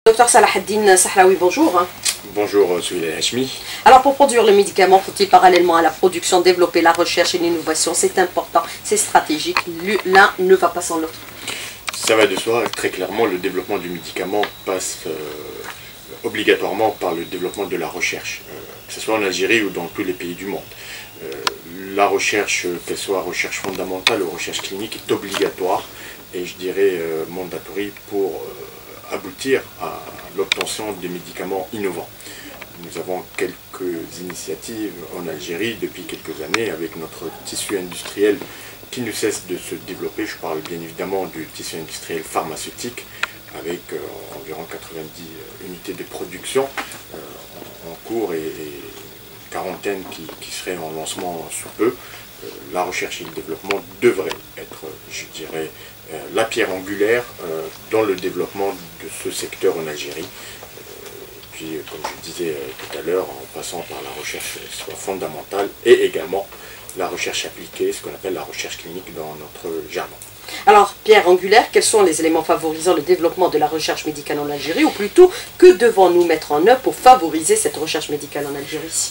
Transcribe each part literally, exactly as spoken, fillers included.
Docteur Salahaddine Sahlaoui, bonjour. Bonjour, Souleymane Hachmi. Alors, pour produire le médicament, faut-il parallèlement à la production développer la recherche et l'innovation? C'est important, c'est stratégique, l'un ne va pas sans l'autre. Ça va de soi, très clairement, le développement du médicament passe euh, obligatoirement par le développement de la recherche, euh, que ce soit en Algérie ou dans tous les pays du monde. Euh, la recherche, qu'elle soit recherche fondamentale ou recherche clinique, est obligatoire et je dirais euh, mandatory pour euh, aboutir à l'obtention des médicaments innovants. Nous avons quelques initiatives en Algérie depuis quelques années avec notre tissu industriel qui ne cesse de se développer. Je parle bien évidemment du tissu industriel pharmaceutique avec euh, environ quatre-vingt-dix unités de production euh, en, en cours et, et une quarantaine qui, qui seraient en lancement sous peu. Euh, la recherche et le développement devraient être, je dirais, euh, la pierre angulaire euh, dans le développement de ce secteur en Algérie. Euh, puis, comme je disais euh, tout à l'heure, en passant par la recherche soit fondamentale et également la recherche appliquée, ce qu'on appelle la recherche clinique dans notre jargon. Alors, pierre angulaire, quels sont les éléments favorisant le développement de la recherche médicale en Algérie, ou plutôt, que devons-nous mettre en œuvre pour favoriser cette recherche médicale en Algérie?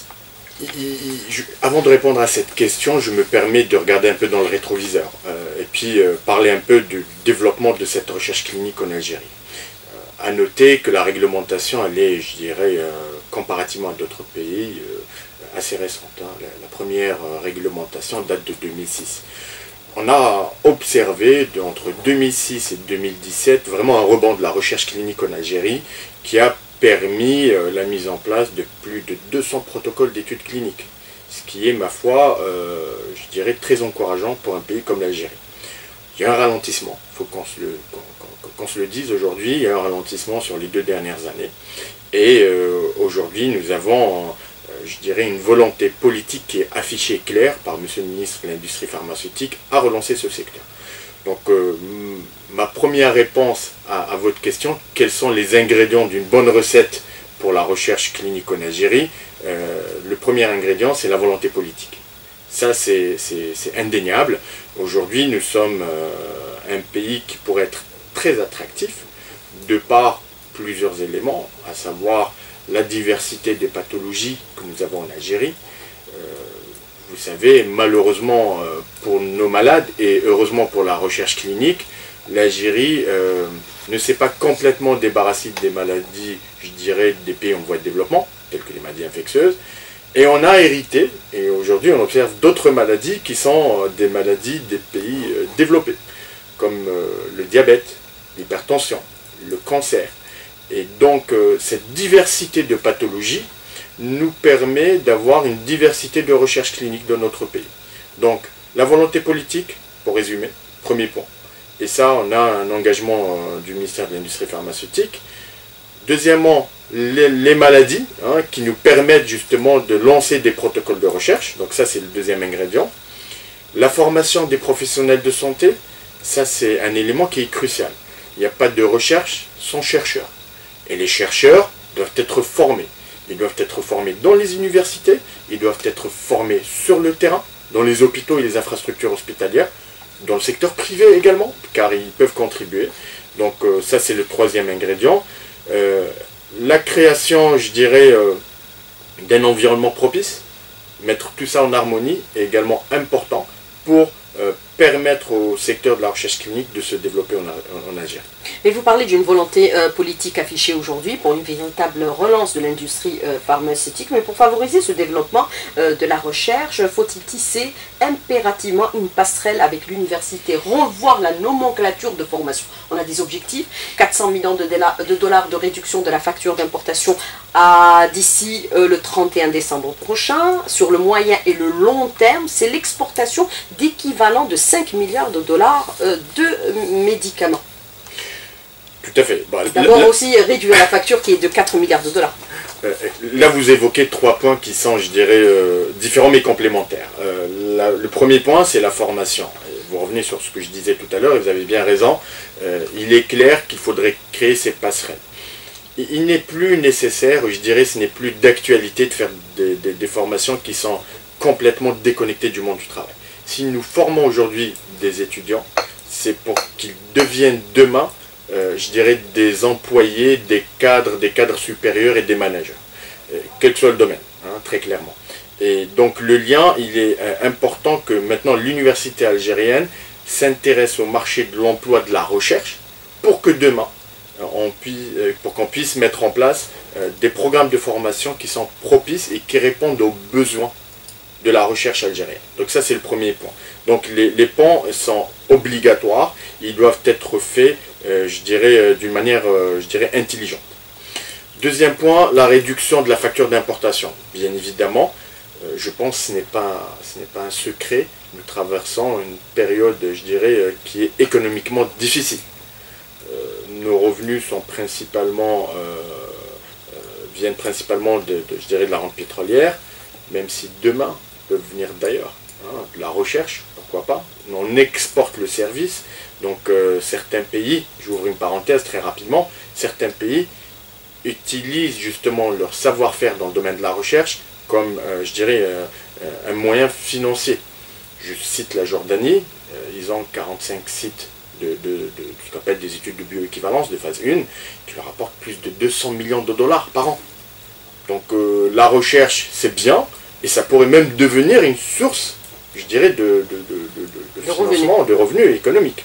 Je, avant de répondre à cette question, je me permets de regarder un peu dans le rétroviseur euh, et puis euh, parler un peu du développement de cette recherche clinique en Algérie. Euh, à noter que la réglementation, elle est, je dirais, euh, comparativement à d'autres pays, euh, assez récente. Hein. La, la première euh, réglementation date de deux mille six. On a observé de, entre deux mille six et deux mille dix-sept vraiment un rebond de la recherche clinique en Algérie qui a permis euh, la mise en place de plus de deux cents protocoles d'études cliniques, ce qui est, ma foi, euh, je dirais, très encourageant pour un pays comme l'Algérie. Il y a un ralentissement, il faut qu'on se, qu'on, qu'on se le dise aujourd'hui, il y a un ralentissement sur les deux dernières années. Et euh, aujourd'hui, nous avons, euh, je dirais, une volonté politique qui est affichée et claire par M. le ministre de l'Industrie pharmaceutique à relancer ce secteur. Donc, euh, ma première réponse à, à votre question, quels sont les ingrédients d'une bonne recette pour la recherche clinique en Algérie? euh, Le premier ingrédient, c'est la volonté politique. Ça, c'est indéniable. Aujourd'hui, nous sommes euh, un pays qui pourrait être très attractif de par plusieurs éléments, à savoir la diversité des pathologies que nous avons en Algérie. Euh, Vous savez, malheureusement pour nos malades et heureusement pour la recherche clinique, l'Algérie euh, ne s'est pas complètement débarrassée des maladies, je dirais, des pays en voie de développement, telles que les maladies infectieuses. Et on a hérité, et aujourd'hui on observe d'autres maladies qui sont des maladies des pays euh, développés, comme euh, le diabète, l'hypertension, le cancer. Et donc euh, cette diversité de pathologies nous permet d'avoir une diversité de recherche clinique dans notre pays. Donc, la volonté politique, pour résumer, premier point. Et ça, on a un engagement euh, du ministère de l'Industrie pharmaceutique. Deuxièmement, les, les maladies, hein, qui nous permettent justement de lancer des protocoles de recherche. Donc ça, c'est le deuxième ingrédient. La formation des professionnels de santé, ça, c'est un élément qui est crucial. Il n'y a pas de recherche sans chercheurs. Et les chercheurs doivent être formés. Ils doivent être formés dans les universités, ils doivent être formés sur le terrain, dans les hôpitaux et les infrastructures hospitalières, dans le secteur privé également, car ils peuvent contribuer. Donc euh, ça, c'est le troisième ingrédient. Euh, la création, je dirais, euh, d'un environnement propice, mettre tout ça en harmonie est également important pour euh, permettre au secteur de la recherche clinique de se développer en, en, en Algérie. Mais vous parlez d'une volonté euh, politique affichée aujourd'hui pour une véritable relance de l'industrie euh, pharmaceutique, mais pour favoriser ce développement euh, de la recherche, faut-il tisser impérativement une passerelle avec l'université, revoir la nomenclature de formation? On a des objectifs, quatre cents millions de, de dollars de réduction de la facture d'importation d'ici euh, le trente et un décembre prochain. Sur le moyen et le long terme, c'est l'exportation d'équivalent de cinq milliards de dollars euh, de médicaments. Tout à fait. Bah, D'abord aussi réduire la facture qui est de quatre milliards de dollars. Euh, là, vous évoquez trois points qui sont, je dirais, euh, différents mais complémentaires. Euh, la, le premier point, c'est la formation. Vous revenez sur ce que je disais tout à l'heure et vous avez bien raison. Euh, il est clair qu'il faudrait créer ces passerelles. Il n'est plus nécessaire, je dirais, ce n'est plus d'actualité de faire des, des, des formations qui sont complètement déconnectées du monde du travail. Si nous formons aujourd'hui des étudiants, c'est pour qu'ils deviennent demain euh, je dirais, des employés, des cadres, des cadres supérieurs et des managers, euh, quel que soit le domaine, hein, très clairement. Et donc le lien, il est euh, important que maintenant l'université algérienne s'intéresse au marché de l'emploi, de la recherche, pour que demain, on puisse, euh, pour qu'on puisse mettre en place euh, des programmes de formation qui sont propices et qui répondent aux besoins de la recherche algérienne. Donc ça, c'est le premier point. Donc les, les ponts sont obligatoires, ils doivent être faits, euh, je dirais, euh, d'une manière, euh, je dirais, intelligente. Deuxième point, la réduction de la facture d'importation. Bien évidemment, euh, je pense que ce n'est pas, ce n'est pas un secret, nous traversons une période, je dirais, euh, qui est économiquement difficile. Euh, nos revenus sont principalement, euh, euh, viennent principalement de, de, je dirais, de la rente pétrolière, même si demain peuvent venir d'ailleurs, hein, de la recherche, pourquoi pas. On exporte le service, donc euh, certains pays, j'ouvre une parenthèse très rapidement, certains pays utilisent justement leur savoir-faire dans le domaine de la recherche comme, euh, je dirais, euh, un moyen financier. Je cite la Jordanie, euh, ils ont quarante-cinq sites de, de, de, de ce qu'on appelle des études de bioéquivalence de phase un, qui leur apportent plus de deux cents millions de dollars par an. Donc euh, la recherche, c'est bien, et ça pourrait même devenir une source, je dirais, de, de, de, de, de financement, de revenus économiques.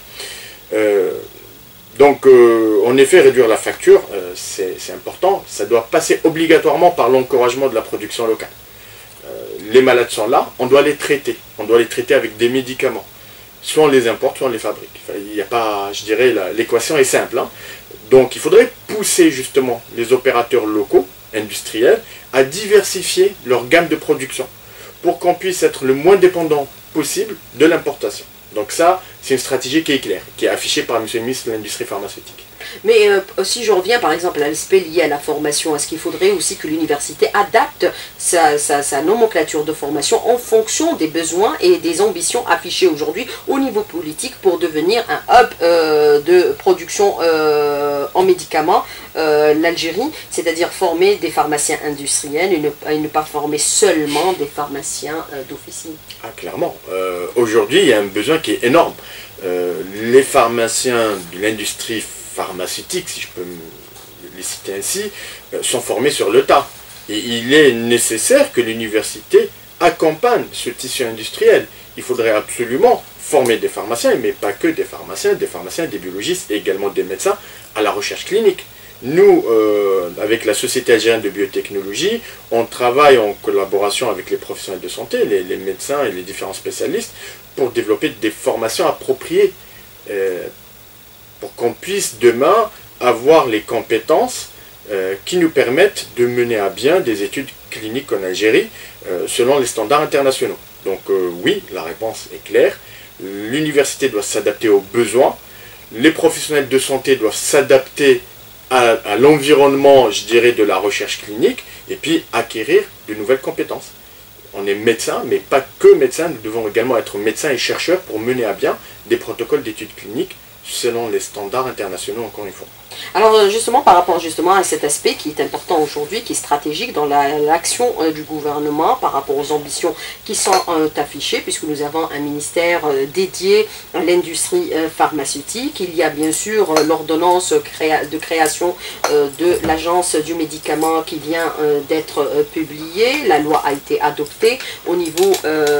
Euh, donc, euh, en effet, réduire la facture, euh, c'est important. Ça doit passer obligatoirement par l'encouragement de la production locale. Euh, les malades sont là, on doit les traiter. On doit les traiter avec des médicaments. Soit on les importe, soit on les fabrique. Enfin, il n'y a pas, je dirais, l'équation est simple. Hein. Donc, il faudrait pousser justement les opérateurs locaux, industriels, à diversifier leur gamme de production pour qu'on puisse être le moins dépendant possible de l'importation. Donc ça, c'est une stratégie qui est claire, qui est affichée par M. le ministre de l'Industrie pharmaceutique. Mais euh, si je reviens par exemple à l'aspect lié à la formation, est-ce qu'il faudrait aussi que l'université adapte sa, sa, sa nomenclature de formation en fonction des besoins et des ambitions affichées aujourd'hui au niveau politique pour devenir un hub euh, de production euh, en médicaments, euh, l'Algérie, c'est-à-dire former des pharmaciens industriels et ne, et ne pas former seulement des pharmaciens euh, d'officine? Ah, clairement. Euh, aujourd'hui, il y a un besoin qui est énorme. Euh, les pharmaciens de l'industrie pharmaceutiques, si je peux les citer ainsi, sont formés sur le tas. Et il est nécessaire que l'université accompagne ce tissu industriel. Il faudrait absolument former des pharmaciens, mais pas que des pharmaciens, des pharmaciens, des biologistes et également des médecins à la recherche clinique. Nous, euh, avec la Société algérienne de biotechnologie, on travaille en collaboration avec les professionnels de santé, les, les médecins et les différents spécialistes, pour développer des formations appropriées, euh, pour qu'on puisse demain avoir les compétences euh, qui nous permettent de mener à bien des études cliniques en Algérie euh, selon les standards internationaux. Donc euh, oui, la réponse est claire. L'université doit s'adapter aux besoins. Les professionnels de santé doivent s'adapter à, à l'environnement, je dirais, de la recherche clinique et puis acquérir de nouvelles compétences. On est médecin, mais pas que médecin. Nous devons également être médecins et chercheurs pour mener à bien des protocoles d'études cliniques selon les standards internationaux, encore une fois. Alors justement, par rapport justement à cet aspect qui est important aujourd'hui, qui est stratégique dans l'action la, euh, du gouvernement par rapport aux ambitions qui sont euh, affichées, puisque nous avons un ministère euh, dédié à l'industrie euh, pharmaceutique. Il y a bien sûr euh, l'ordonnance créa de création euh, de l'agence du médicament qui vient euh, d'être euh, publiée. La loi a été adoptée au niveau...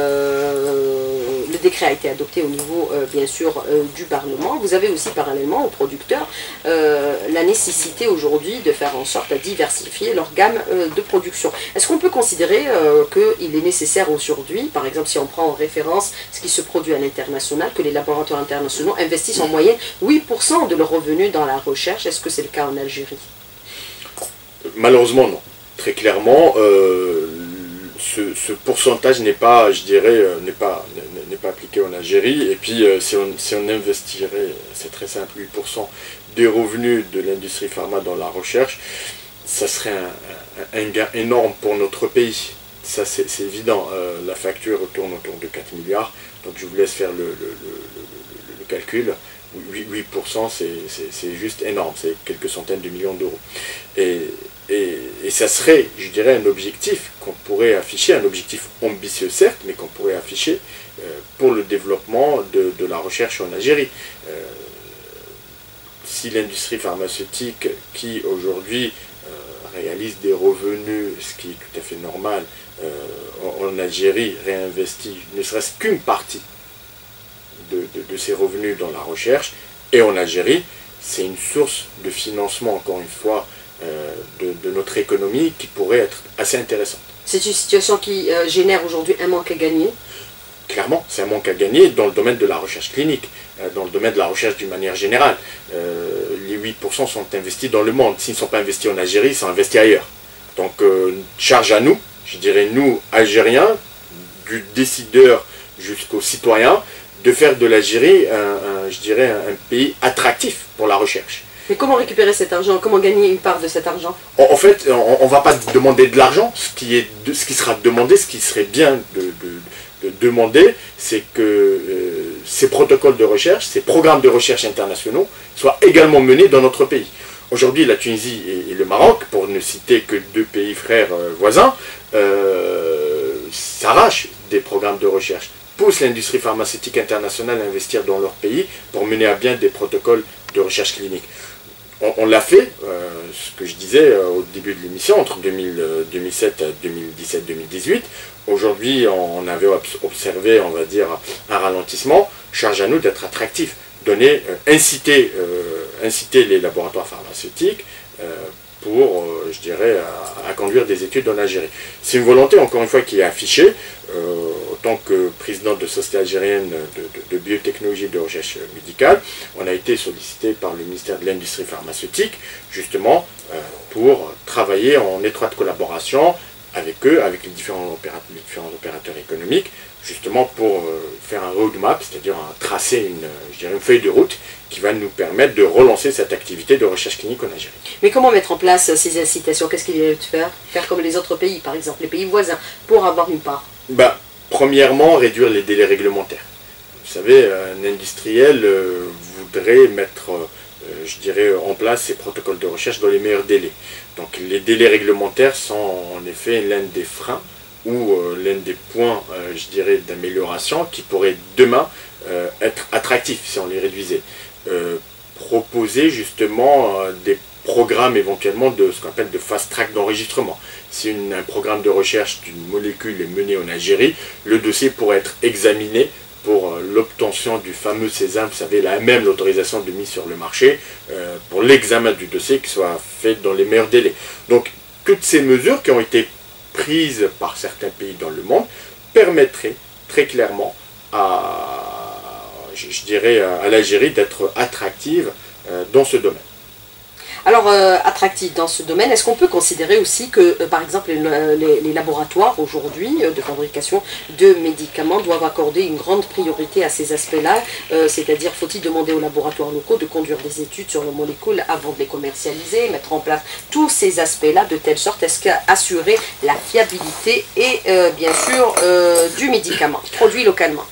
Euh, le décret a été adopté au niveau, euh, bien sûr, euh, du Parlement. Vous avez aussi, parallèlement aux producteurs, euh, la nécessité aujourd'hui de faire en sorte à diversifier leur gamme euh, de production. Est-ce qu'on peut considérer euh, qu'il est nécessaire aujourd'hui, par exemple, si on prend en référence ce qui se produit à l'international, que les laboratoires internationaux investissent en moyenne huit pour cent de leurs revenus dans la recherche? Est-ce que c'est le cas en Algérie? Malheureusement, non. Très clairement, euh, ce, ce pourcentage n'est pas, je dirais, euh, n'est pas, n'est pas appliqué en Algérie. Et puis, euh, si, on, si on investirait, c'est très simple, huit pour cent des revenus de l'industrie pharma dans la recherche, ça serait un, un, un gain énorme pour notre pays. Ça, c'est évident. Euh, la facture tourne autour de quatre milliards. Donc, je vous laisse faire le, le, le, le, le calcul. huit pour cent, c'est juste énorme. C'est quelques centaines de millions d'euros. Et, et, et ça serait, je dirais, un objectif qu'on pourrait afficher, un objectif ambitieux certes, mais qu'on pourrait afficher euh, pour le développement de, de la recherche en Algérie. Euh, si l'industrie pharmaceutique qui aujourd'hui euh, réalise des revenus, ce qui est tout à fait normal, euh, en, en Algérie réinvestit ne serait-ce qu'une partie de, de, de ses revenus dans la recherche, et en Algérie, c'est une source de financement, encore une fois, euh, de, de notre économie qui pourrait être assez intéressante. C'est une situation qui euh, génère aujourd'hui un manque à gagner. Clairement, c'est un manque à gagner dans le domaine de la recherche clinique, euh, dans le domaine de la recherche d'une manière générale. Euh, les huit pour cent sont investis dans le monde. S'ils ne sont pas investis en Algérie, ils sont investis ailleurs. Donc, euh, charge à nous, je dirais nous, Algériens, du décideur jusqu'aux citoyens, de faire de l'Algérie, un, un, je dirais, un pays attractif pour la recherche. Mais comment récupérer cet argent? Comment gagner une part de cet argent? En, en fait, on ne va pas demander de l'argent. Ce qui est, de, ce qui sera demandé, ce qui serait bien de, de, de demander, c'est que euh, ces protocoles de recherche, ces programmes de recherche internationaux soient également menés dans notre pays. Aujourd'hui, la Tunisie et, et le Maroc, pour ne citer que deux pays frères euh, voisins, euh, s'arrachent des programmes de recherche, poussent l'industrie pharmaceutique internationale à investir dans leur pays pour mener à bien des protocoles de recherche clinique. On, on l'a fait, euh, ce que je disais euh, au début de l'émission, entre deux mille, euh, deux mille sept et deux mille dix-sept deux mille dix-huit. Aujourd'hui, on avait observé, on va dire, un ralentissement. Charge à nous d'être attractifs, donner, euh, inciter, euh, inciter les laboratoires pharmaceutiques euh, pour, euh, je dirais, à, à conduire des études en Algérie. C'est une volonté, encore une fois, qui est affichée. Euh, en tant que président de Société algérienne de, de, de biotechnologie et de recherche médicale, on a été sollicité par le ministère de l'Industrie pharmaceutique, justement, euh, pour travailler en étroite collaboration avec eux, avec les différents opérateurs, les différents opérateurs économiques, justement pour euh, faire un roadmap, c'est-à-dire tracer une, je dirais une feuille de route qui va nous permettre de relancer cette activité de recherche clinique en Algérie. Mais comment mettre en place ces incitations? Qu'est-ce qu'il y a de faire? Faire comme les autres pays, par exemple, les pays voisins, pour avoir une part? Ben, premièrement, réduire les délais réglementaires. Vous savez, un industriel euh, voudrait mettre, euh, je dirais, en place ses protocoles de recherche dans les meilleurs délais. Donc les délais réglementaires sont en effet l'un des freins ou euh, l'un des points, euh, je dirais, d'amélioration qui pourrait demain euh, être attractifs si on les réduisait. Euh, proposer justement euh, des programmes éventuellement de ce qu'on appelle de fast track d'enregistrement. Si une, un programme de recherche d'une molécule est mené en Algérie, le dossier pourrait être examiné pour euh, l'obtention du fameux sésame, vous savez, là même l'autorisation de mise sur le marché, euh, pour l'examen du dossier qui soit fait dans les meilleurs délais. Donc toutes ces mesures qui ont été prises par certains pays dans le monde permettraient très clairement à, je, je dirais, à l'Algérie d'être attractive euh, dans ce domaine. Alors, euh, attractif dans ce domaine, est-ce qu'on peut considérer aussi que, euh, par exemple, les, les, les laboratoires aujourd'hui euh, de fabrication de médicaments doivent accorder une grande priorité à ces aspects-là, euh, c'est-à-dire faut-il demander aux laboratoires locaux de conduire des études sur les molécules avant de les commercialiser, mettre en place tous ces aspects-là de telle sorte est-ce qu'assurer la fiabilité et euh, bien sûr euh, du médicament produit localement.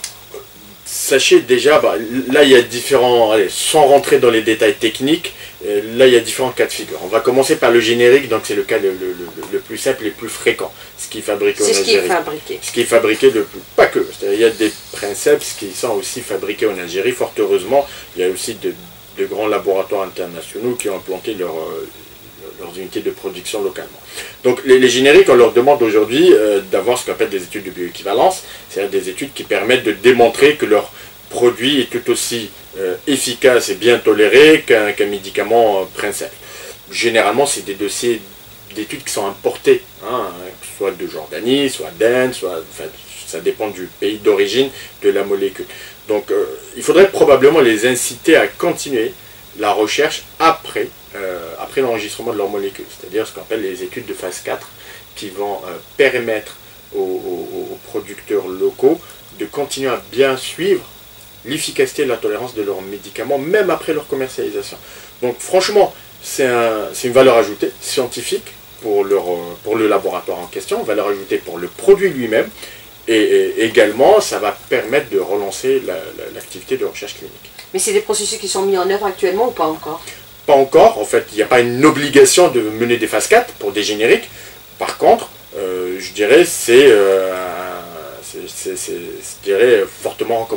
Sachez déjà, bah, là il y a différents, allez, sans rentrer dans les détails techniques, euh, là il y a différents cas de figure. On va commencer par le générique, donc c'est le cas le, le, le, le plus simple et le plus fréquent. Ce qui est fabriqué en Algérie. C'est ce qui est fabriqué. Ce qui est fabriqué le plus, pas que. Il y a des princeps qui sont aussi fabriqués en Algérie. Fort heureusement, il y a aussi de, de grands laboratoires internationaux qui ont implanté leur, euh, leurs unités de production localement. Donc les, les génériques, on leur demande aujourd'hui euh, d'avoir ce qu'on appelle des études de bioéquivalence, c'est-à-dire des études qui permettent de démontrer que leur produit est tout aussi euh, efficace et bien toléré qu'un qu'un médicament euh, Princeps. Généralement, c'est des dossiers d'études qui sont importés, hein, soit de Jordanie, soit d'Inde, soit, enfin, ça dépend du pays d'origine de la molécule. Donc euh, il faudrait probablement les inciter à continuer la recherche après Euh, après l'enregistrement de leur molécule, c'est-à-dire ce qu'on appelle les études de phase quatre qui vont euh, permettre aux, aux, aux producteurs locaux de continuer à bien suivre l'efficacité et la tolérance de leurs médicaments, même après leur commercialisation. Donc franchement, c'est un, c'est une valeur ajoutée scientifique pour, leur, pour le laboratoire en question, une valeur ajoutée pour le produit lui-même, et, et également ça va permettre de relancer la, la, l'activité de recherche clinique. Mais c'est des processus qui sont mis en œuvre actuellement ou pas encore? Pas encore, en fait, il n'y a pas une obligation de mener des phases quatre pour des génériques. Par contre, euh, je dirais, c'est, euh, c'est, c'est, c'est, je dirais, fortement recommandé.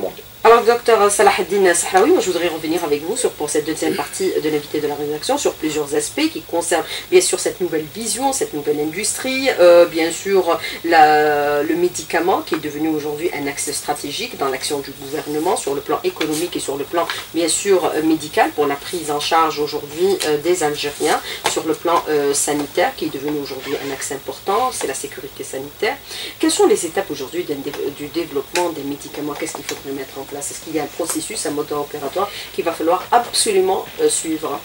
Alors, docteur Salaheddine Sahraoui, moi je voudrais revenir avec vous sur, pour cette deuxième partie de l'invité de la rédaction sur plusieurs aspects qui concernent bien sûr cette nouvelle vision, cette nouvelle industrie, euh, bien sûr la, le médicament qui est devenu aujourd'hui un axe stratégique dans l'action du gouvernement sur le plan économique et sur le plan bien sûr médical pour la prise en charge aujourd'hui euh, des Algériens, sur le plan euh, sanitaire qui est devenu aujourd'hui un axe important, c'est la sécurité sanitaire. Quelles sont les étapes aujourd'hui du développement des médicaments? Qu'est-ce qu'il faudrait mettre en place? Est-ce qu'il y a un processus, un mode opératoire qu'il va falloir absolument euh, suivre?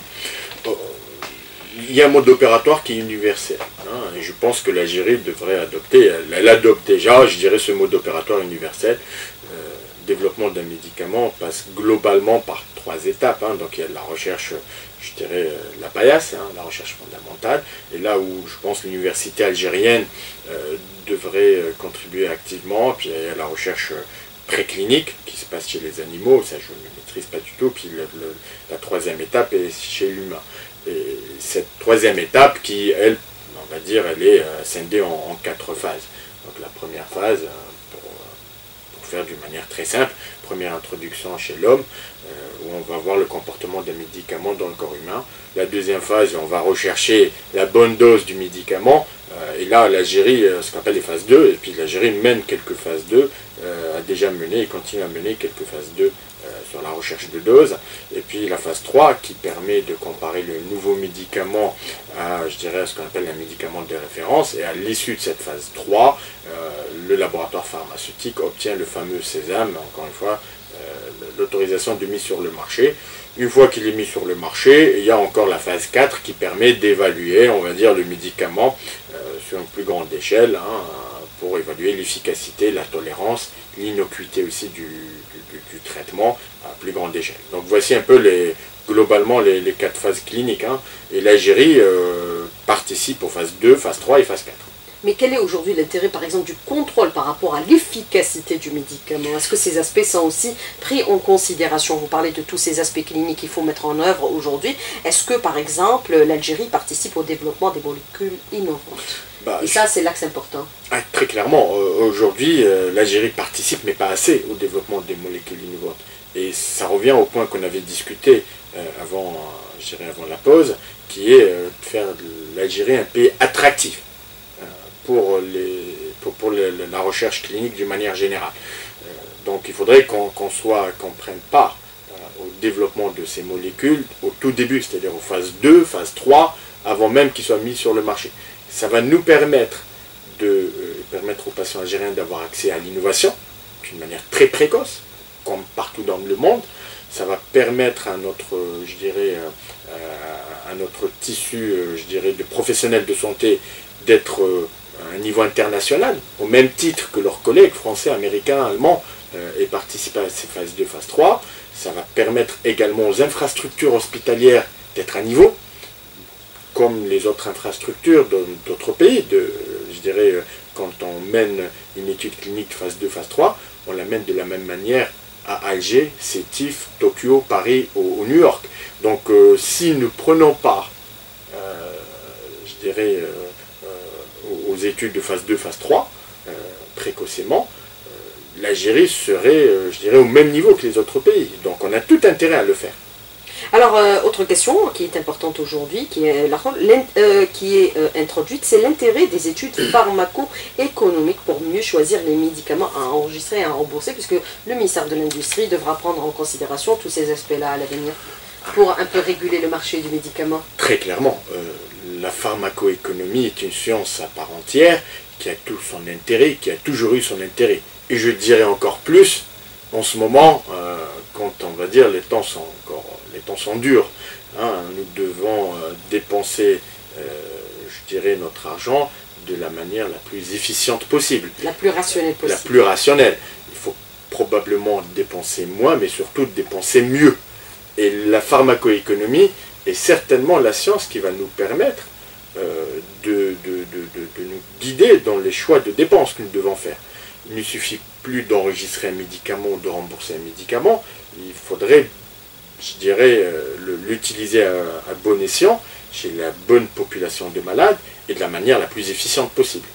Il y a un mode opératoire qui est universel. Hein, et je pense que l'Algérie devrait adopter, elle, elle adopte déjà, je dirais, ce mode opératoire universel. Euh, développement d'un médicament passe globalement par trois étapes. Hein, donc il y a de la recherche, je dirais, euh, la paillasse, hein, la recherche fondamentale. Et là où je pense l'université algérienne euh, devrait euh, contribuer activement, puis il y a la recherche euh, préclinique qui se passe chez les animaux, ça je ne maîtrise pas du tout, puis le, le, la troisième étape est chez l'humain. Et cette troisième étape qui, elle, on va dire, elle est euh, scindée en, en quatre phases. Donc la première phase, euh, pour, pour faire d'une manière très simple, première introduction chez l'homme, euh, où on va voir le comportement des médicaments dans le corps humain. La deuxième phase, on va rechercher la bonne dose du médicament, euh, et là l'Algérie, euh, ce qu'on appelle les phases deux, et puis l'Algérie mène quelques phases deux, euh, a déjà mené et continue à mener quelques phases deux euh, sur la recherche de doses. Et puis la phase trois qui permet de comparer le nouveau médicament à, je dirais, à ce qu'on appelle un médicament de référence. Et à l'issue de cette phase trois, euh, le laboratoire pharmaceutique obtient le fameux sésame, encore une fois, euh, l'autorisation de mise sur le marché. Une fois qu'il est mis sur le marché, il y a encore la phase quatre qui permet d'évaluer, on va dire, le médicament euh, sur une plus grande échelle, hein, pour évaluer l'efficacité, la tolérance, l'innocuité aussi du, du, du traitement à plus grande échelle. Donc voici un peu les, globalement les, les quatre phases cliniques. Hein, et l'Algérie euh, participe aux phases deux, phase trois et phase quatre. Mais quel est aujourd'hui l'intérêt, par exemple, du contrôle par rapport à l'efficacité du médicament? Est-ce que ces aspects sont aussi pris en considération? Vous parlez de tous ces aspects cliniques qu'il faut mettre en œuvre aujourd'hui. Est-ce que, par exemple, l'Algérie participe au développement des molécules innovantes? Bah, Et ça, c'est l'axe important. Ah, très clairement, euh, aujourd'hui, euh, l'Algérie participe, mais pas assez, au développement des molécules innovantes. Et ça revient au point qu'on avait discuté euh, avant, euh, je dirais avant la pause, qui est euh, de faire de l'Algérie un pays attractif pour, les, pour, pour les, la recherche clinique d'une manière générale. Euh, donc il faudrait qu'on qu'on soit, qu'on prenne part euh, au développement de ces molécules au tout début, c'est-à-dire aux phases deux, phase trois, avant même qu'ils soient mis sur le marché. Ça va nous permettre de euh, permettre aux patients algériens d'avoir accès à l'innovation d'une manière très précoce, comme partout dans le monde. Ça va permettre à notre, je dirais, à notre tissu, je dirais, de professionnels de santé d'être à un niveau international, au même titre que leurs collègues français, américains, allemands, euh, et participer à ces phases deux, phase trois. Ça va permettre également aux infrastructures hospitalières d'être à niveau, comme les autres infrastructures d'autres pays. De, je dirais, quand on mène une étude clinique phase deux, phase trois, on la mène de la même manière à Alger, Sétif, Tokyo, Paris ou, ou New York. Donc euh, si nous ne prenons pas, euh, je dirais, euh, aux études de phase deux, phase trois, euh, précocement, euh, l'Algérie serait, euh, je dirais, au même niveau que les autres pays. Donc on a tout intérêt à le faire. Alors, euh, autre question qui est importante aujourd'hui, qui est, euh, qui est euh, introduite, c'est l'intérêt des études pharmaco-économiques pour mieux choisir les médicaments à enregistrer et à rembourser, puisque le ministère de l'Industrie devra prendre en considération tous ces aspects-là à l'avenir, pour un peu réguler le marché du médicament. Très clairement. Euh, La pharmacoéconomie est une science à part entière qui a tout son intérêt, qui a toujours eu son intérêt. Et je dirais encore plus, en ce moment, euh, quand on va dire les temps sont encore, les temps sont durs, hein, nous devons euh, dépenser, euh, je dirais, notre argent de la manière la plus efficiente possible. La plus rationnelle possible. La plus rationnelle. Il faut probablement dépenser moins, mais surtout dépenser mieux. Et la pharmacoéconomie est certainement la science qui va nous permettre euh, de, de, de, de, de nous guider dans les choix de dépenses que nous devons faire. Il ne suffit plus d'enregistrer un médicament ou de rembourser un médicament, il faudrait, je dirais, euh, l'utiliser à, à bon escient chez la bonne population de malades et de la manière la plus efficiente possible.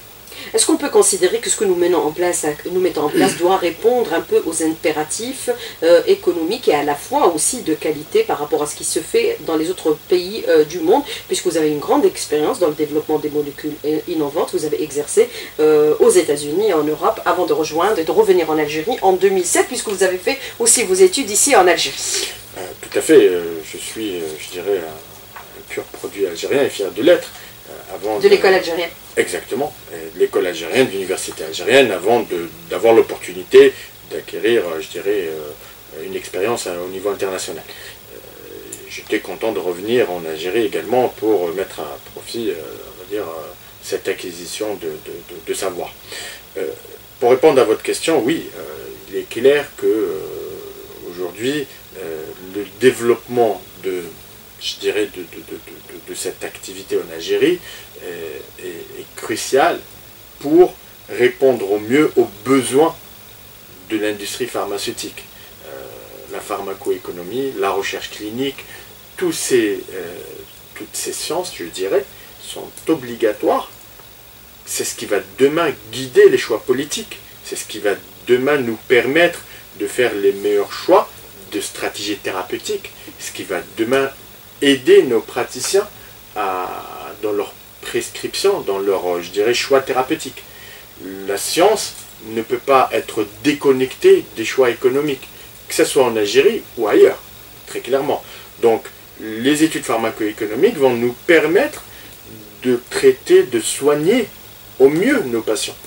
Est-ce qu'on peut considérer que ce que nous, menons en place, nous mettons en place doit répondre un peu aux impératifs euh, économiques et à la fois aussi de qualité par rapport à ce qui se fait dans les autres pays euh, du monde, puisque vous avez une grande expérience dans le développement des molécules innovantes, vous avez exercé euh, aux États-Unis et en Europe avant de rejoindre et de revenir en Algérie en deux mille sept, puisque vous avez fait aussi vos études ici en Algérie. Euh, tout à fait, euh, je suis, euh, je dirais, un, un pur produit algérien et fier de l'être. Euh, avant de, de l'école algérienne. Exactement, de l'école algérienne, de l'université algérienne, avant d'avoir l'opportunité d'acquérir, je dirais, une expérience au niveau international. J'étais content de revenir en Algérie également pour mettre à profit, on va dire, cette acquisition de, de, de, de savoir. Pour répondre à votre question, oui, il est clair que aujourd'hui, le développement de, je dirais, de, de, de, de, de cette activité en Algérie est, est, est crucial pour répondre au mieux aux besoins de l'industrie pharmaceutique. Euh, la pharmacoéconomie, la recherche clinique, tous ces, euh, toutes ces sciences, je dirais, sont obligatoires. C'est ce qui va demain guider les choix politiques. C'est ce qui va demain nous permettre de faire les meilleurs choix de stratégie thérapeutique. Ce qui va demain aider nos praticiens à, dans leur prescription, dans leur, je dirais, choix thérapeutique. La science ne peut pas être déconnectée des choix économiques, que ce soit en Algérie ou ailleurs, très clairement. Donc, les études pharmacoéconomiques vont nous permettre de traiter, de soigner au mieux nos patients,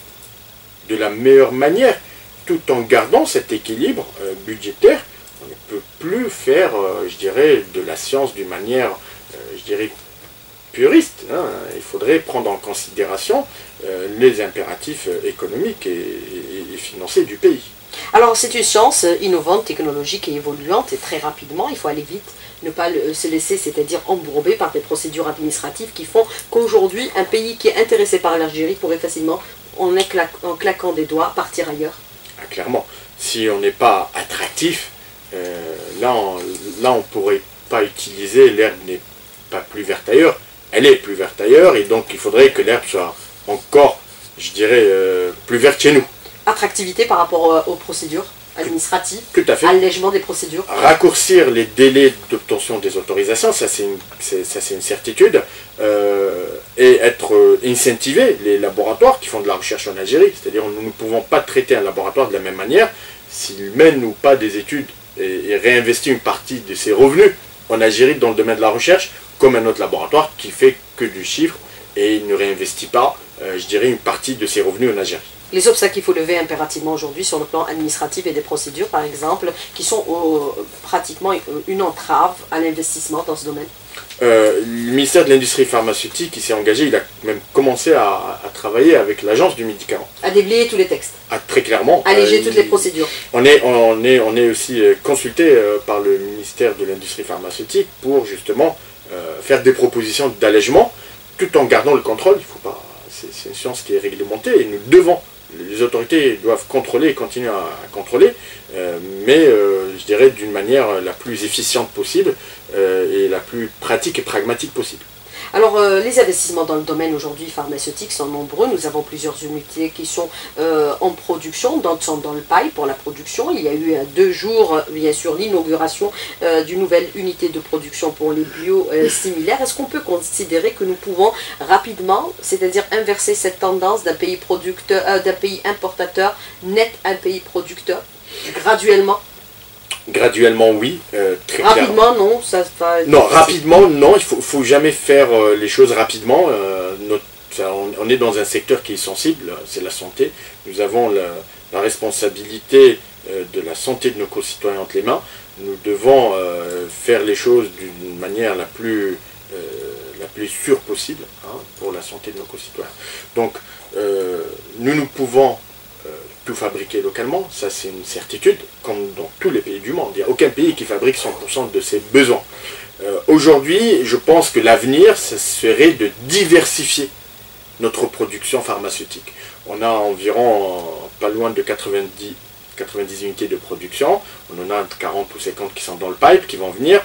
de la meilleure manière, tout en gardant cet équilibre euh, budgétaire. On ne peut plus faire, euh, je dirais, de la science d'une manière, euh, je dirais, puriste. Hein. Il faudrait prendre en considération euh, les impératifs économiques et, et, et financiers du pays. Alors, c'est une science innovante, technologique et évoluante, et très rapidement, il faut aller vite, ne pas le, se laisser, c'est-à-dire embourber par des procédures administratives qui font qu'aujourd'hui, un pays qui est intéressé par l'Algérie pourrait facilement, en, écla en claquant des doigts, partir ailleurs. Ah, clairement, si on n'est pas attractif, euh, là, on, là, on ne pourrait pas utiliser, l'herbe n'est pas plus verte ailleurs, elle est plus verte ailleurs, et donc il faudrait que l'herbe soit encore, je dirais, euh, plus verte chez nous. Attractivité par rapport aux procédures administratives, tout à fait. Allègement des procédures. Raccourcir les délais d'obtention des autorisations, ça c'est une, une certitude, euh, et être euh, incentiver les laboratoires qui font de la recherche en Algérie, c'est-à-dire nous ne pouvons pas traiter un laboratoire de la même manière s'il mène ou pas des études et, et réinvestit une partie de ses revenus en Algérie dans le domaine de la recherche, comme un autre laboratoire qui fait que du chiffre et il ne réinvestit pas, euh, je dirais, une partie de ses revenus en Algérie. Les obstacles qu'il faut lever impérativement aujourd'hui sur le plan administratif et des procédures, par exemple, qui sont au, pratiquement une entrave à l'investissement dans ce domaine. Euh, le ministère de l'Industrie pharmaceutique, qui s'est engagé, il a même commencé à, à travailler avec l'Agence du médicament. À déblayer tous les textes. Ah, très clairement. Alléger euh, toutes les procédures. On est, on est, on est aussi consulté euh, par le ministère de l'Industrie pharmaceutique pour justement euh, faire des propositions d'allègement, tout en gardant le contrôle. Il faut pas, c'est une science qui est réglementée et nous devons. Les autorités doivent contrôler et continuer à, à contrôler, euh, mais euh, je dirais d'une manière la plus efficiente possible euh, et la plus pratique et pragmatique possible. Alors, euh, les investissements dans le domaine aujourd'hui pharmaceutique sont nombreux. Nous avons plusieurs unités qui sont euh, en production, d'autres sont dans le pipe pour la production. Il y a eu euh, deux jours, euh, bien sûr, l'inauguration euh, d'une nouvelle unité de production pour les biosimilaires. Est-ce qu'on peut considérer que nous pouvons rapidement, c'est-à-dire inverser cette tendance d'un pays producteur, euh, d'un pays importateur net à un pays producteur, graduellement? Graduellement, oui. Euh, très rapidement, clairement. non. Ça, ça, non, rapidement, non. Il ne faut, faut jamais faire euh, les choses rapidement. Euh, notre, ça, on, on est dans un secteur qui est sensible, c'est la santé. Nous avons la, la responsabilité euh, de la santé de nos concitoyens entre les mains. Nous devons euh, faire les choses d'une manière la plus, euh, la plus sûre possible hein, pour la santé de nos concitoyens. Donc, euh, nous, nous pouvons tout fabriquer localement, ça c'est une certitude, comme dans tous les pays du monde. Il n'y a aucun pays qui fabrique cent pour cent de ses besoins. Euh, Aujourd'hui, je pense que l'avenir, ce serait de diversifier notre production pharmaceutique. On a environ euh, pas loin de quatre-vingt-dix unités de production, on en a quarante ou cinquante qui sont dans le pipe, qui vont venir.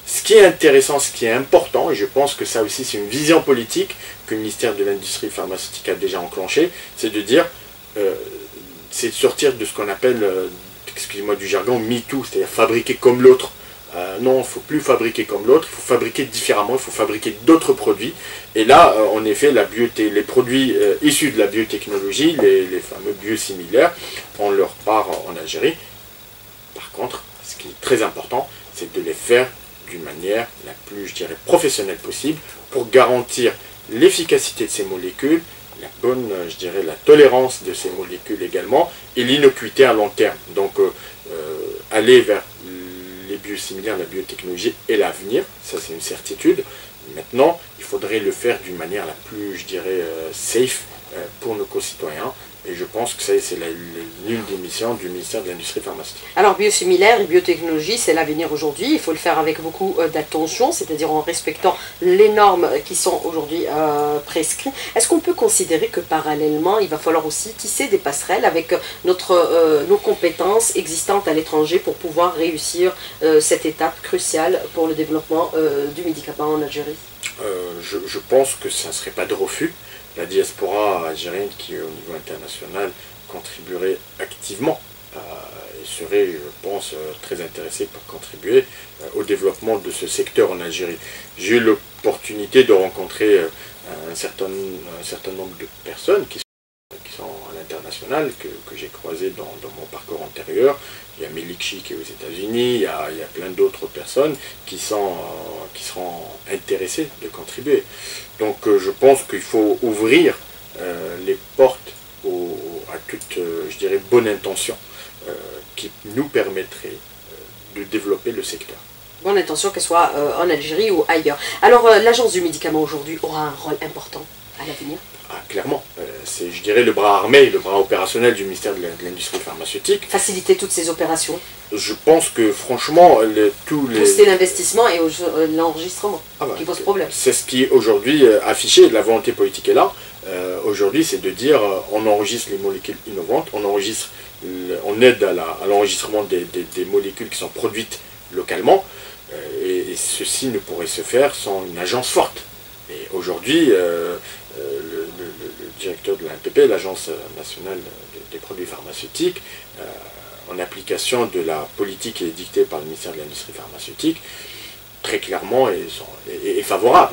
Ce qui est intéressant, ce qui est important, et je pense que ça aussi c'est une vision politique que le ministère de l'Industrie pharmaceutique a déjà enclenchée, c'est de dire, euh, c'est de sortir de ce qu'on appelle, euh, excusez-moi du jargon, MeToo, c'est-à-dire fabriquer comme l'autre. Euh, non, il ne faut plus fabriquer comme l'autre, il faut fabriquer différemment, il faut fabriquer d'autres produits. Et là, euh, en effet, la bioté les produits euh, issus de la biotechnologie, les, les fameux biosimilaires, on leur part en Algérie. Par contre, ce qui est très important, c'est de les faire d'une manière la plus, je dirais, professionnelle possible pour garantir l'efficacité de ces molécules, la bonne, je dirais, la tolérance de ces molécules également, et l'innocuité à long terme. Donc, euh, euh, aller vers les biosimilaires, la biotechnologie est l'avenir, ça c'est une certitude. Maintenant, il faudrait le faire d'une manière la plus, je dirais, euh, safe euh, pour nos concitoyens. Et je pense que c'est l'une des missions du ministère de l'Industrie pharmaceutique. Alors, biosimilaire et biotechnologie, c'est l'avenir aujourd'hui. Il faut le faire avec beaucoup euh, d'attention, c'est-à-dire en respectant les normes qui sont aujourd'hui euh, prescrites. Est-ce qu'on peut considérer que parallèlement, il va falloir aussi tisser des passerelles avec notre, euh, nos compétences existantes à l'étranger pour pouvoir réussir euh, cette étape cruciale pour le développement euh, du médicament en Algérie? euh, je, je pense que ça ne serait pas de refus. La diaspora algérienne qui, au niveau international, contribuerait activement euh, et serait, je pense, euh, très intéressée pour contribuer euh, au développement de ce secteur en Algérie. J'ai eu l'opportunité de rencontrer euh, un, certain, un certain nombre de personnes qui sont, qui sont à l'international, que, que j'ai croisées dans, dans mon parcours antérieur. Il y a Melikchi qui est aux États-Unis, il, il y a plein d'autres personnes qui, sont, euh, qui seront intéressées de contribuer. Donc euh, je pense qu'il faut ouvrir euh, les portes au, à toute, euh, je dirais, bonne intention euh, qui nous permettrait euh, de développer le secteur. Bonne intention, qu'elle soit euh, en Algérie ou ailleurs. Alors euh, l'agence du médicament aujourd'hui aura un rôle important à l'avenir? Ah, clairement, euh, c'est, je dirais, le bras armé, le bras opérationnel du ministère de l'Industrie pharmaceutique. Faciliter toutes ces opérations? Je pense que franchement, les, tous les... Pousser l'investissement et euh, l'enregistrement, ah bah, qui pose problème. C'est ce qui est aujourd'hui euh, affiché, la volonté politique est là. Euh, aujourd'hui, c'est de dire, euh, on enregistre les molécules innovantes, on enregistre, le, on aide à l'enregistrement des, des, des molécules qui sont produites localement, euh, et, et ceci ne pourrait se faire sans une agence forte. Et aujourd'hui, euh, euh, le, le, le directeur de l'A N P P, l'Agence nationale des produits pharmaceutiques, euh, en application de la politique qui est dictée par le ministère de l'Industrie pharmaceutique, très clairement est, est, est favorable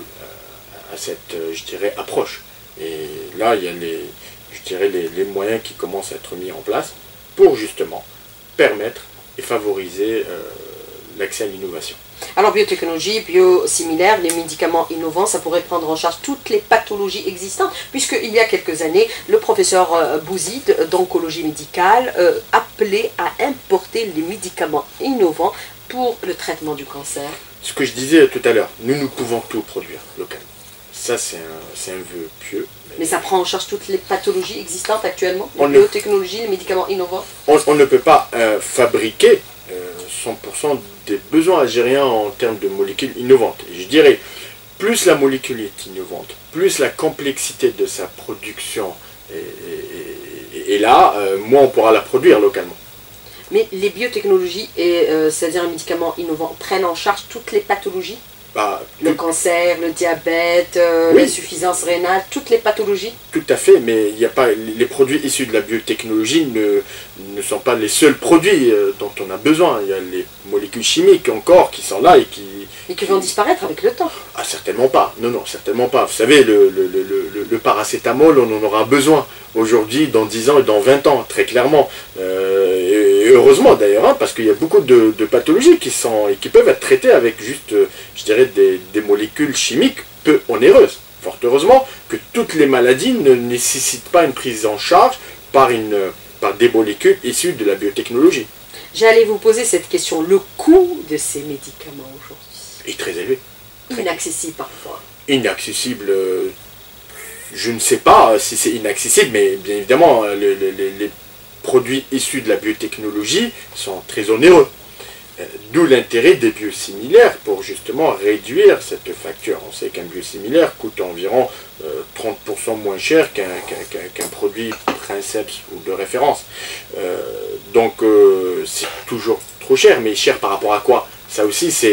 à cette, je dirais, approche. Et là, il y a les, je dirais, les, les moyens qui commencent à être mis en place pour justement permettre et favoriser euh, l'accès à l'innovation. Alors biotechnologie, biosimilaire, les médicaments innovants, ça pourrait prendre en charge toutes les pathologies existantes, puisqu'il y a quelques années, le professeur euh, Bouzid d'oncologie médicale euh, appelait à importer les médicaments innovants pour le traitement du cancer. Ce que je disais tout à l'heure, nous, nous pouvons tout produire localement. Ça, c'est un, un vœu pieux. Mais... mais ça prend en charge toutes les pathologies existantes actuellement, les biotechnologies, les médicaments innovants? On, on ne peut pas euh, fabriquer euh, cent pour cent des besoins algériens en termes de molécules innovantes. Et je dirais, plus la molécule est innovante, plus la complexité de sa production est, est, est, est là, euh, moins on pourra la produire localement. Mais les biotechnologies, et euh, c'est-à-dire les médicaments innovants, prennent en charge toutes les pathologies? Bah, le tout... cancer, le diabète, euh, oui. l'insuffisance rénale, toutes les pathologies? Tout à fait, mais il y a pas, les produits issus de la biotechnologie ne, ne sont pas les seuls produits euh, dont on a besoin. Il y a les molécules chimiques encore qui sont là et qui... Et qui vont disparaître avec le temps? Ah, certainement pas. Non, non, certainement pas. Vous savez, le, le, le, le, le paracétamol, on en aura besoin aujourd'hui, dans dix ans et dans vingt ans, très clairement. Euh, et heureusement d'ailleurs, hein, parce qu'il y a beaucoup de, de pathologies qui, sont, et qui peuvent être traitées avec juste, euh, je dirais, des, des molécules chimiques peu onéreuses. Fort heureusement que toutes les maladies ne nécessitent pas une prise en charge par, une, par des molécules issues de la biotechnologie. J'allais vous poser cette question. Le coût de ces médicaments aujourd'hui est très élevé. Très inaccessible parfois. Inaccessible, euh, je ne sais pas si c'est inaccessible, mais bien évidemment, le, le, le, les produits issus de la biotechnologie sont très onéreux. D'où l'intérêt des biosimilaires pour justement réduire cette facture. On sait qu'un biosimilaire coûte environ euh, trente pour cent moins cher qu'un qu'un, qu'un produit princeps ou de référence. Euh, donc euh, c'est toujours trop cher, mais cher par rapport à quoi? Ça aussi c'est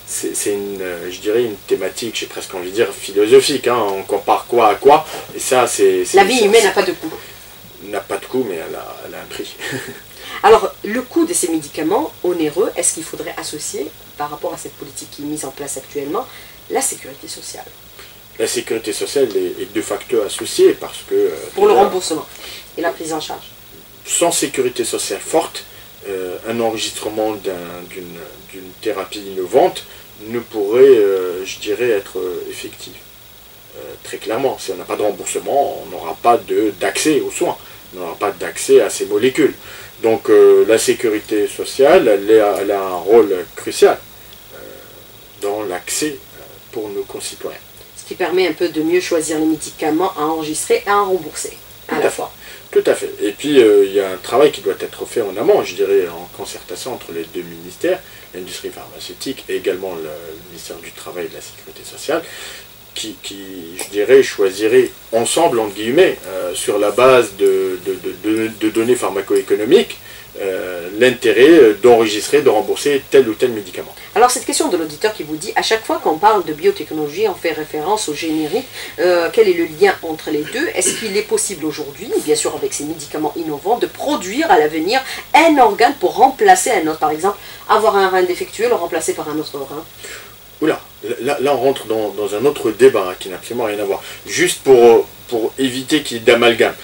c'est une, je dirais, une thématique, j'ai presque envie de dire, philosophique. Hein. On compare quoi à quoi, et ça, c'est... La vie humaine n'a pas de coût. N'a pas de coût, mais elle a, elle a un prix. Alors, le coût de ces médicaments onéreux, est-ce qu'il faudrait associer, par rapport à cette politique qui est mise en place actuellement, la sécurité sociale? La sécurité sociale est, est de facto associée, parce que... Euh, Pour le remboursement et la prise en charge. Sans sécurité sociale forte, euh, un enregistrement d'une d'une thérapie innovante ne pourrait, euh, je dirais, être effectif. Euh, très clairement, si on n'a pas de remboursement, on n'aura pas d'accès aux soins, on n'aura pas d'accès à ces molécules. Donc euh, la sécurité sociale, elle, est, elle a un rôle crucial euh, dans l'accès euh, pour nos concitoyens. Ce qui permet un peu de mieux choisir les médicaments à enregistrer et à rembourser à la fois. Tout à fait. Et puis, euh, il y a un travail qui doit être fait en amont, je dirais, en concertation entre les deux ministères, l'industrie pharmaceutique et également le, le ministère du Travail et de la Sécurité sociale, qui, qui je dirais, choisirait ensemble, entre guillemets, euh, sur la base de, de, de, de, de données pharmacoéconomiques, euh, l'intérêt d'enregistrer, de rembourser tel ou tel médicament. Alors cette question de l'auditeur qui vous dit, à chaque fois qu'on parle de biotechnologie, on fait référence au générique, euh, quel est le lien entre les deux? Est-ce qu'il est possible aujourd'hui, bien sûr avec ces médicaments innovants, de produire à l'avenir un organe pour remplacer un autre? Par exemple, avoir un rein défectueux, le remplacer par un autre rein? Oula, là, là on rentre dans, dans un autre débat hein, qui n'a absolument rien à voir. Juste pour, pour éviter qu'il y ait d'amalgame.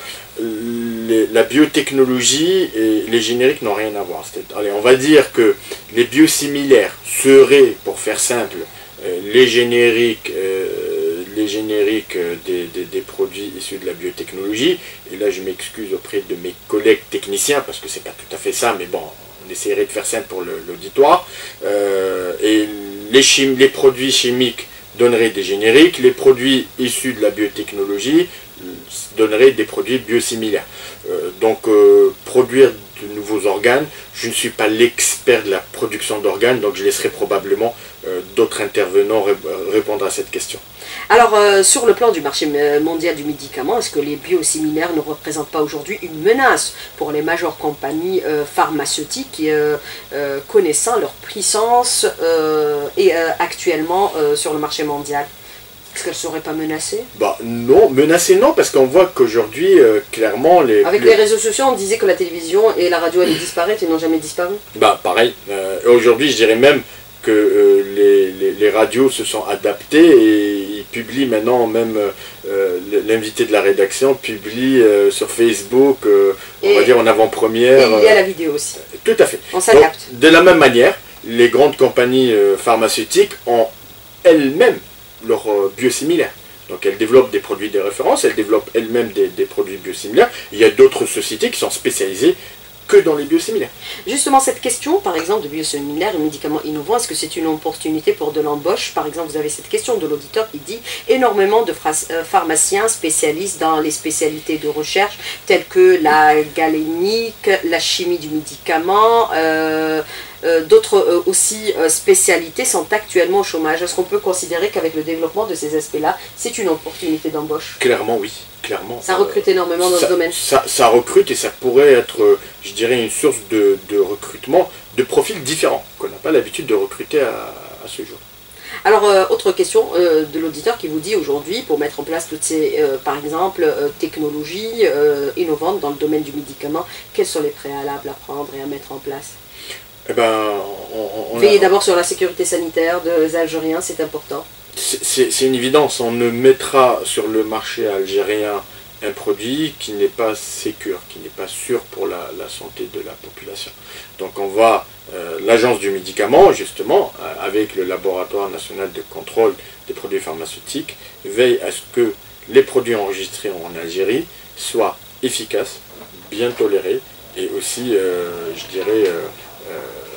La biotechnologie et les génériques n'ont rien à voir. Allez, on va dire que les biosimilaires seraient, pour faire simple, euh, les génériques, euh, les génériques des, des, des produits issus de la biotechnologie. Et là, je m'excuse auprès de mes collègues techniciens, parce que c'est pas tout à fait ça, mais bon, on essaierait de faire simple pour l'auditoire. Euh, et les, chim les produits chimiques donneraient des génériques, les produits issus de la biotechnologie donnerait des produits biosimilaires. Euh, donc euh, produire de nouveaux organes, je ne suis pas l'expert de la production d'organes, donc je laisserai probablement euh, d'autres intervenants ré répondre à cette question. Alors euh, sur le plan du marché mondial du médicament, est-ce que les biosimilaires ne représentent pas aujourd'hui une menace pour les majeures compagnies euh, pharmaceutiques euh, euh, connaissant leur puissance euh, et euh, actuellement euh, sur le marché mondial? Est-ce qu'elles ne seraient pas menacées? Bah non, menacées non, parce qu'on voit qu'aujourd'hui, euh, clairement... les Avec les réseaux sociaux, on disait que la télévision et la radio allaient disparaître et n'ont jamais disparu. Bah pareil. Euh, aujourd'hui, je dirais même que euh, les, les, les radios se sont adaptées et ils publient maintenant, même euh, l'invité de la rédaction publie euh, sur Facebook, euh, on va dire en avant-première. Et il y a la vidéo aussi. Euh, tout à fait. On s'adapte. De la même manière, les grandes compagnies euh, pharmaceutiques ont elles-mêmes leurs euh, biosimilaires. Donc elles développent des produits de référence, elles développent elles-mêmes des, des produits biosimilaires. Il y a d'autres sociétés qui sont spécialisées que dans les biosimilaires. Justement, cette question, par exemple, de biosimilaires et médicaments innovants, est-ce que c'est une opportunité pour de l'embauche? Par exemple, vous avez cette question de l'auditeur qui dit énormément de pharmaciens spécialistes dans les spécialités de recherche telles que la galénique, la chimie du médicament, euh, Euh, d'autres euh, aussi euh, spécialités sont actuellement au chômage. Est-ce qu'on peut considérer qu'avec le développement de ces aspects-là, c'est une opportunité d'embauche? Clairement oui, clairement. Ça recrute énormément dans ça, ce domaine. Ça, ça recrute et ça pourrait être, je dirais, une source de, de recrutement de profils différents qu'on n'a pas l'habitude de recruter à, à ce jour. Alors, euh, autre question euh, de l'auditeur qui vous dit aujourd'hui, pour mettre en place toutes ces, euh, par exemple, euh, technologies euh, innovantes dans le domaine du médicament, quels sont les préalables à prendre et à mettre en place? Eh ben, on, on Veillez d'abord sur la sécurité sanitaire des Algériens, c'est important. C'est une évidence, on ne mettra sur le marché algérien un produit qui n'est pas sécure, qui n'est pas sûr pour la, la santé de la population. Donc on va, euh, l'agence du médicament, justement, euh, avec le laboratoire national de contrôle des produits pharmaceutiques, veille à ce que les produits enregistrés en Algérie soient efficaces, bien tolérés, et aussi, euh, je dirais, euh, Euh,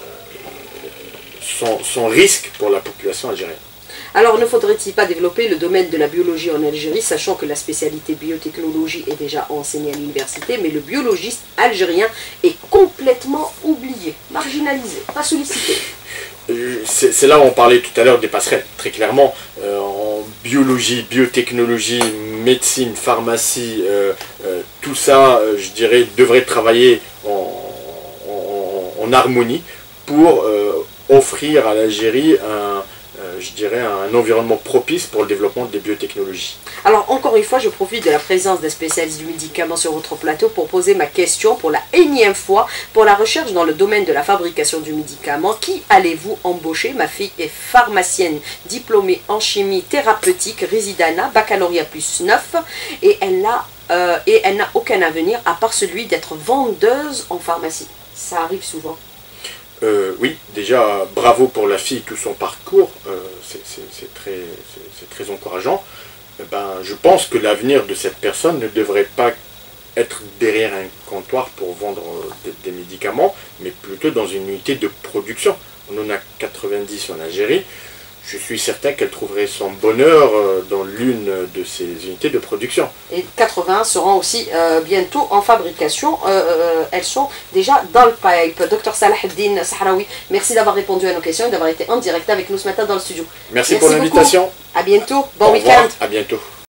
sans, sans risque pour la population algérienne. Alors ne faudrait-il pas développer le domaine de la biologie en Algérie, sachant que la spécialité biotechnologie est déjà enseignée à l'université, mais le biologiste algérien est complètement oublié, marginalisé, pas sollicité? C'est là où on parlait tout à l'heure des passerelles, très clairement. Euh, en biologie, biotechnologie, médecine, pharmacie, euh, euh, tout ça, euh, je dirais, devrait travailler en en harmonie pour euh, offrir à l'Algérie un, je dirais, un environnement propice pour le développement des biotechnologies. Alors, encore une fois, je profite de la présence des spécialistes du médicament sur votre plateau pour poser ma question pour la énième fois. Pour la recherche dans le domaine de la fabrication du médicament, qui allez-vous embaucher? Ma fille est pharmacienne, diplômée en chimie thérapeutique, résidana, baccalauréat plus neuf, et elle n'a euh, et elle n'a aucun avenir à part celui d'être vendeuse en pharmacie. Ça arrive souvent. Euh, oui, déjà, bravo pour la fille, tout son parcours, euh, c'est très, très encourageant. Eh ben, je pense que l'avenir de cette personne ne devrait pas être derrière un comptoir pour vendre des, des médicaments, mais plutôt dans une unité de production. On en a quatre-vingt-dix en Algérie. Je suis certain qu'elle trouverait son bonheur dans l'une de ces unités de production. Et quatre-vingts seront aussi euh, bientôt en fabrication. Euh, euh, elles sont déjà dans le pipe. Docteur Salaheddine Sahraoui, merci d'avoir répondu à nos questions et d'avoir été en direct avec nous ce matin dans le studio. Merci, merci pour l'invitation. À bientôt. Bon week-end. À bientôt.